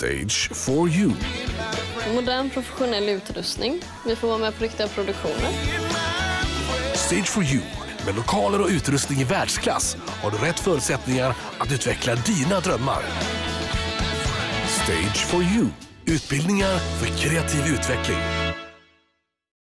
Stage4you. Modern professionell utrustning. Vi får vara med på riktiga produktioner. Stage4you. Med lokaler och utrustning i världsklass har du rätt förutsättningar att utveckla dina drömmar. Stage4you. Utbildningar för kreativ utveckling.